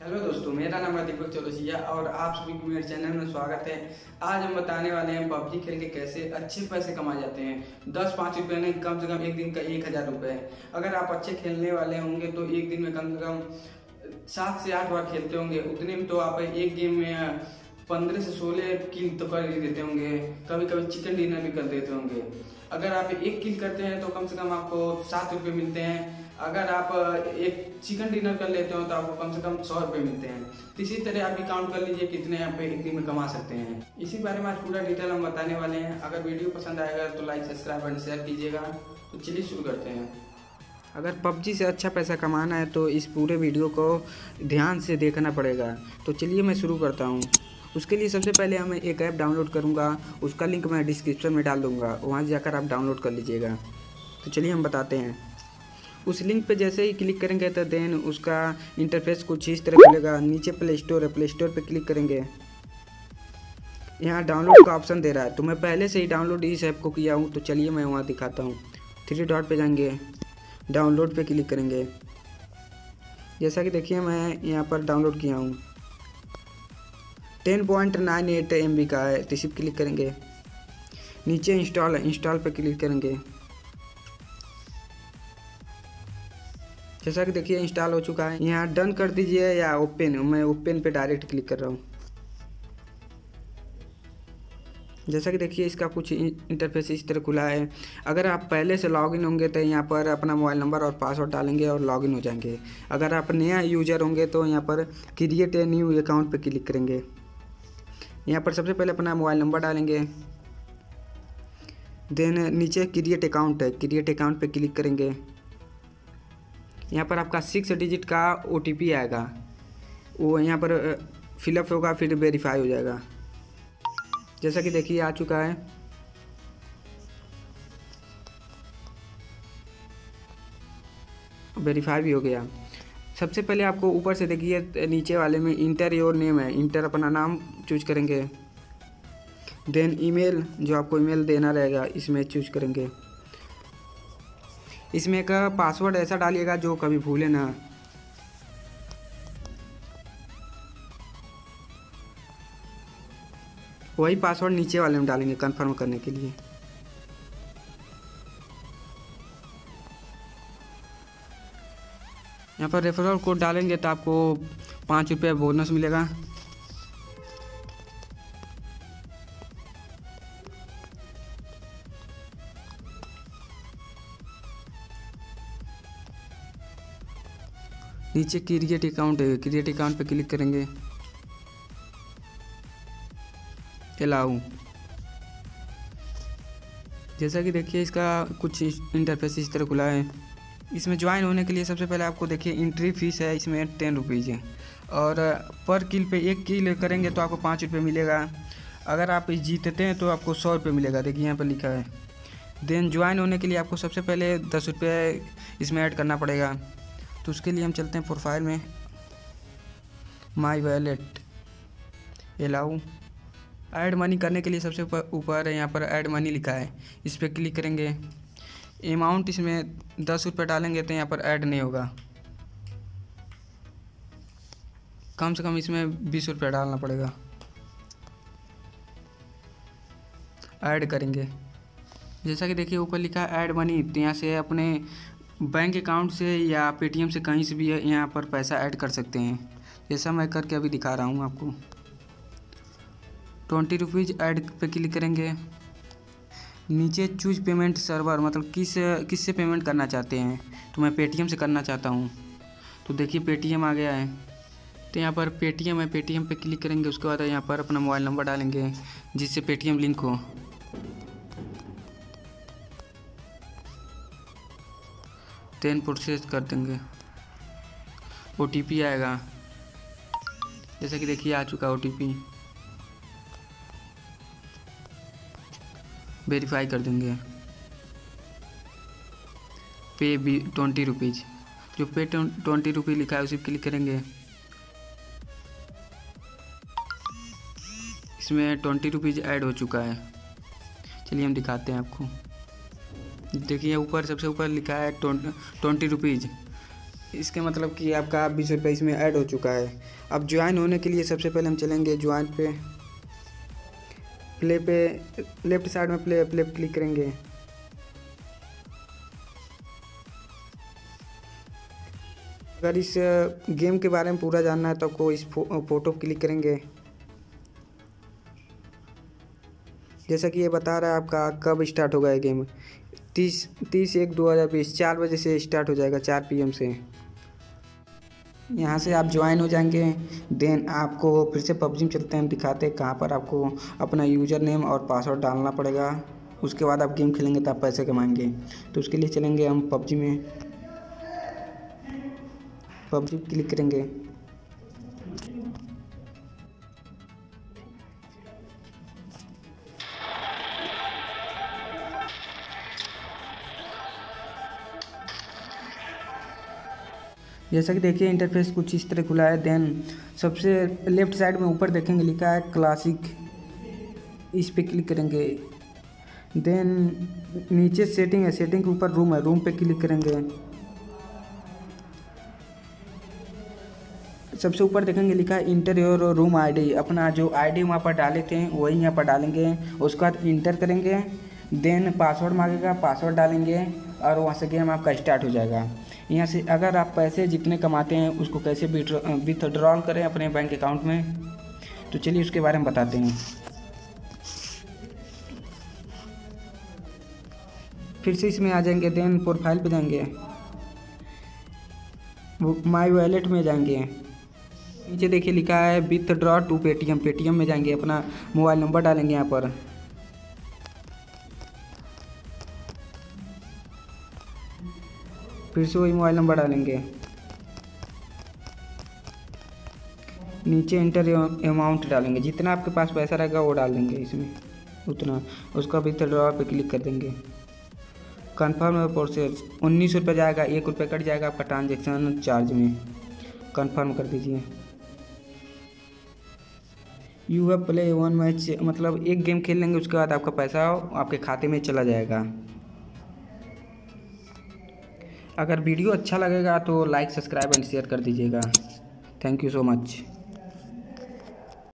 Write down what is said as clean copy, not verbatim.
Hello दोस्तों, मेरा नाम है दीपक चौरसिया और आप सभी को मेरे चैनल में स्वागत है। आज हम बताने वाले हैं पबजी खेल के कैसे अच्छे पैसे कमाए जाते हैं। 10-5 रुपये नहीं, कम से कम एक दिन का 1000 रुपये। अगर आप अच्छे खेलने वाले होंगे तो एक दिन में कम से कम 7 से 8 बार खेलते होंगे। उतने में तो आप एक गेम में 15 से 16 किल तो कर ही देते होंगे। कभी कभी चिकन डिनर भी कर देते होंगे। अगर आप एक किल करते हैं तो कम से कम आपको 7 रुपये मिलते हैं। अगर आप एक चिकन डिनर कर लेते हो तो आपको कम से कम 100 रुपये मिलते हैं। तो इसी तरह आप भी काउंट कर लीजिए कितने आप एक दिन में कमा सकते हैं। इसी बारे में आज पूरा डिटेल हम बताने वाले हैं। अगर वीडियो पसंद आएगा तो लाइक, सब्सक्राइब एंड शेयर कीजिएगा। तो चलिए शुरू करते हैं। अगर पबजी से अच्छा पैसा कमाना है तो इस पूरे वीडियो को ध्यान से देखना पड़ेगा। तो चलिए मैं शुरू करता हूँ। उसके लिए सबसे पहले मैं एक ऐप डाउनलोड करूँगा, उसका लिंक मैं डिस्क्रिप्शन में डाल दूँगा, वहाँ जाकर आप डाउनलोड कर लीजिएगा। तो चलिए हम बताते हैं। उस लिंक पे जैसे ही क्लिक करेंगे तो देन उसका इंटरफेस कुछ इस तरह खुलेगा। नीचे प्ले स्टोर है, प्ले स्टोर पे क्लिक करेंगे। यहाँ डाउनलोड का ऑप्शन दे रहा है, तो मैं पहले से ही डाउनलोड इस ऐप को किया हूँ। तो चलिए मैं वहाँ दिखाता हूँ। 3 डॉट पे जाएंगे, डाउनलोड पे क्लिक करेंगे। जैसा कि देखिए मैं यहाँ पर डाउनलोड किया हूँ। 10.98 MB का है, तो इसी पर क्लिक करेंगे। नीचे इंस्टॉल है, इंस्टॉल पे क्लिक करेंगे। जैसा कि देखिए इंस्टॉल हो चुका है। यहाँ डन कर दीजिए या ओपन, मैं ओपन पे डायरेक्ट क्लिक कर रहा हूँ। जैसा कि देखिए इसका कुछ इंटरफेस इस तरह खुला है। अगर आप पहले से लॉगिन होंगे तो यहाँ पर अपना मोबाइल नंबर और पासवर्ड डालेंगे और लॉगिन हो जाएंगे। अगर आप नया यूजर होंगे तो यहाँ पर क्रिएट ए न्यू अकाउंट पे क्लिक करेंगे। यहाँ पर सबसे पहले अपना मोबाइल नंबर डालेंगे। देन नीचे क्रिएट अकाउंट है, क्रिएट अकाउंट पे क्लिक करेंगे। यहाँ पर आपका 6 डिजिट का OTP आएगा, वो यहाँ पर फिलअप होगा, फिर वेरीफाई हो जाएगा। जैसा कि देखिए आ चुका है। वेरीफाई भी हो गया। सबसे पहले आपको ऊपर से देखिए नीचे वाले में इंटर योर नेम है, इंटर अपना नाम चूज करेंगे। देन ईमेल, जो आपको ईमेल देना रहेगा इसमें चूज करेंगे। इसमें का पासवर्ड ऐसा डालिएगा जो कभी भूले ना। वही पासवर्ड नीचे वाले में डालेंगे कंफर्म करने के लिए। यहाँ पर रेफरल कोड डालेंगे तो आपको 5 रुपये बोनस मिलेगा। नीचे क्रिएट अकाउंट है, क्रिएट अकाउंट पे क्लिक करेंगे। अलाउ। जैसा कि देखिए इसका कुछ इंटरफेस इस तरह खुला है। इसमें ज्वाइन होने के लिए सबसे पहले आपको देखिए एंट्री फीस है, इसमें 10 रुपीज़ है। और पर किल पे 1 किल करेंगे तो आपको 5 रुपये मिलेगा। अगर आप जीतते हैं तो आपको 100 रुपये मिलेगा, देखिए यहाँ पर लिखा है। देन ज्वाइन होने के लिए आपको सबसे पहले 10 रुपये इसमें ऐड करना पड़ेगा। तो उसके लिए हम चलते हैं प्रोफाइल में, my wallet, allow. Add money करने के लिए सबसे ऊपर यहाँ पर ऐड मनी लिखा है, इस पर क्लिक करेंगे। अमाउंट इसमें 10 रुपये डालेंगे तो यहाँ पर ऐड नहीं होगा। कम से कम इसमें 20 रुपये डालना पड़ेगा। ऐड करेंगे। जैसा कि देखिए ऊपर लिखा है ऐड मनी, तो यहाँ से अपने बैंक अकाउंट से या पेटीएम से कहीं से भी यहाँ पर पैसा ऐड कर सकते हैं। जैसा मैं करके अभी दिखा रहा हूँ आपको। 20 रुपीज़ ऐड पे क्लिक करेंगे। नीचे चूज पेमेंट सर्वर, मतलब किससे पेमेंट करना चाहते हैं। तो मैं पेटीएम से करना चाहता हूँ। तो देखिए पेटीएम आ गया है, तो यहाँ पर पेटीएम है, पेटीएम पे क्लिक करेंगे। उसके बाद यहाँ पर अपना मोबाइल नंबर डालेंगे जिससे पेटीएम लिंक हो। देन प्रोसेस कर देंगे। OTP आएगा, जैसा कि देखिए आ चुका OTP। वेरीफाई कर देंगे। पे भी 20 रुपीज़, जो पे 20 रुपीज़ लिखा है उसी पर क्लिक करेंगे। इसमें 20 रुपीज़ ऐड हो चुका है। चलिए हम दिखाते हैं आपको। देखिए ऊपर सबसे ऊपर लिखा है 20 रुपीज़। इसके मतलब कि आपका 20 रुपये इसमें ऐड हो चुका है। अब ज्वाइन होने के लिए सबसे पहले हम चलेंगे ज्वाइन पे, प्ले पे लेफ्ट साइड में प्ले क्लिक करेंगे। अगर इस गेम के बारे में पूरा जानना है तो आपको इस फोटो क्लिक करेंगे। जैसा कि ये बता रहा है आपका कब स्टार्ट होगा ये गेम, 30/1/2020 4 बजे से स्टार्ट हो जाएगा, 4 PM से। यहाँ से आप ज्वाइन हो जाएंगे। देन आपको फिर से पबजी में चलते हैं, दिखाते हैं कहाँ पर आपको अपना यूज़र नेम और पासवर्ड डालना पड़ेगा। उसके बाद आप गेम खेलेंगे तो आप पैसे कमाएंगे। तो उसके लिए चलेंगे हम पबजी में, पबजी क्लिक करेंगे। जैसा कि देखिए इंटरफेस कुछ इस तरह खुला है। देन सबसे लेफ्ट साइड में ऊपर देखेंगे लिखा है क्लासिक, इस पे क्लिक करेंगे। देन नीचे सेटिंग है, सेटिंग के ऊपर रूम है, रूम पे क्लिक करेंगे। सबसे ऊपर देखेंगे लिखा है इंटर योर रूम आईडी, अपना जो आईडी वहाँ पर डाले थे वही यहाँ पर डालेंगे। उसके बाद इंटर करेंगे। देन पासवर्ड मांगेगा, पासवर्ड डालेंगे और वहाँ से गेम आपका स्टार्ट हो जाएगा। यहाँ से अगर आप पैसे जितने कमाते हैं उसको कैसे विथड्रॉल करें अपने बैंक अकाउंट में, तो चलिए उसके बारे में बताते हैं। फिर से इसमें आ जाएंगे। देन प्रोफाइल पे जाएंगे, माई वॉलेट में जाएंगे। नीचे देखिए लिखा है विथड्रॉ टू पेटीएम, पेटीएम में जाएंगे, अपना मोबाइल नंबर डालेंगे यहाँ पर। फिर से वही मोबाइल नंबर डालेंगे। नीचे इंटर अमाउंट डालेंगे, जितना आपके पास पैसा रहेगा वो डाल देंगे इसमें उतना। उसका विथड्रॉ पे क्लिक कर देंगे। कन्फर्म प्रोसेस, 19 रुपये जाएगा, 1 रुपये कट जाएगा आपका ट्रांजेक्शन चार्ज में। कन्फर्म कर दीजिए। यू हैव प्ले 1 मैच, मतलब एक गेम खेल लेंगे उसके बाद आपका पैसा आपके खाते में चला जाएगा। अगर वीडियो अच्छा लगेगा तो लाइक, सब्सक्राइब एंड शेयर कर दीजिएगा। Thank you so much.